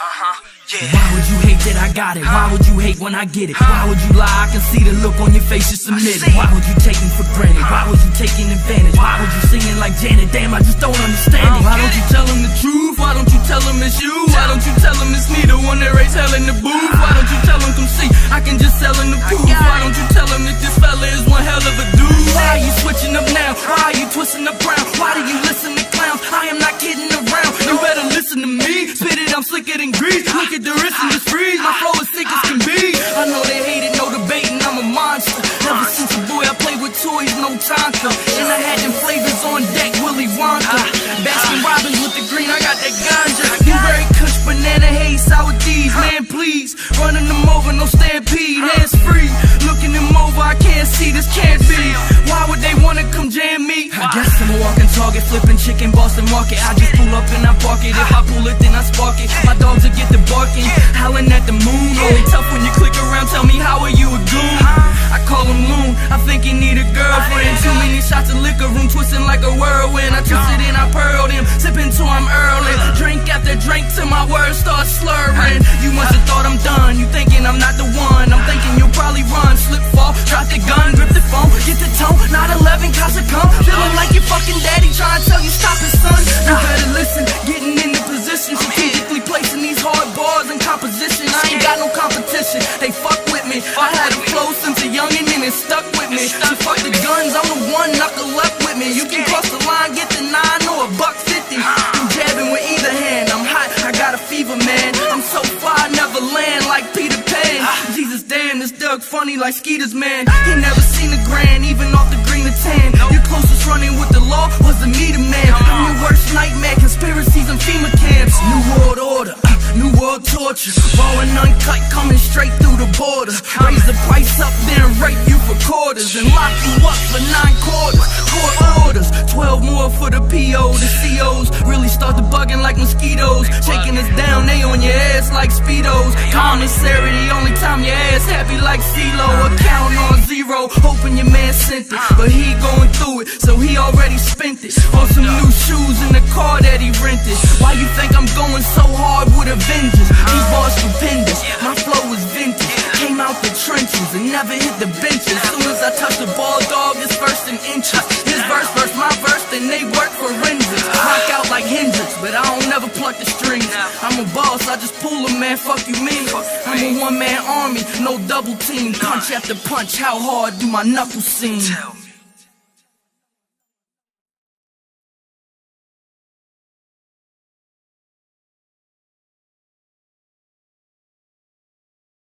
Yeah. Why would you hate that I got it? Why would you hate when I get it? Why would you lie? I can see the look on your face, you submit it. Why would you take me for granted? Why would you taking advantage? Why would you singing like Janet? Damn, I just don't understand it. Why don't you tell him the truth? Why don't you tell him it's you? Why don't you tell him it's me, the one that raised hell in the booth? Why don't you tell him come see? I can just sell him the proof. Why don't you tell him that this fella is one hell of a dude? Why are you switching up now? Why are you twisting up round? Why do you listen to clowns? I am not kidding around. You better listen to me. Spit it, I'm slicker than grease. Look at the wrist and just freeze. My flow is sick as can be. I know they hate it, no debating, I'm a monster. Ever since a boy I played with toys, no Tonka. And I had them flavors on deck, Willy Wonka. Baskin Robbins with the green, I got that ganja. You very kush, banana haze, sour D's. Man, please, running them over, no stampede. Hands free, looking them over, I can't see, this can't be. Why would they wanna come jam me? I guess I'm a walking target, flipping chicken, Boston market. I just pull up and I park it. If I pull it, then I spark it. My dogs will get the barking, howling at the moon. Only tough when you click around, tell me how are you a goon? I call him loon, I think he need a girlfriend. Too many shots of liquor, room twisting like a whirlwind. I twisted and I pearled him, sipping till I'm early. Drink after drink till my words start slurring. You must have thought I'm done, you thinking I'm not the one. I'm thinking you'll probably run, slip, fall, drop the gun, grip the phone, get the tone. 9/11, casa come, feeling like your fucking daddy trying to tell you stop it, son. You better listen, getting in the position, strategically placing these hard bars in composition. I ain't got no competition, they fuck with me. I had a flow since a youngin' and it stuck with me. So fuck the guns, I'm the one, knuckle up with me. You can cross the line, get the 9 or $1.50. I'm jabbing with either hand, I'm hot, I got a fever, man. I'm so far, I never land like Peter Pan. Jesus damn, this Doug funny like Skeeters, man. He never seen the grand, even off the green to tan. Your closest running with the law was the meter man. I'm your worst nightmare, conspiracies and FEMA camps. New world order, new world torture. Raw and uncut, coming straight through the border. Raise the price up, then rape you for quarters. And lock you up for 9 quarters. Court orders, 12 more for the PO. The COs really start to bugging like mosquitoes. Shaking us down, they on your ass like Speedos. Commissary, the only time your ass happy like CeeLo. Account on zero, hoping your man sent it. But he going through it, so he already spent it. On some new shoes in the car that he rented. Why you think I'm going so hard with a vengeance? These bars stupendous, my flow is vintage. Came out the trenches and never hit the benches. Soon as I touch the ball, dog, it's first in inches. His verse, my verse, then they work for forensics. Rock out like Hendrix, but I don't never pluck the strings. I'm a boss, I just pull them, man, fuck you mean? I'm a one-man army, no double team. Punch after punch, how hard do my knuckles seem?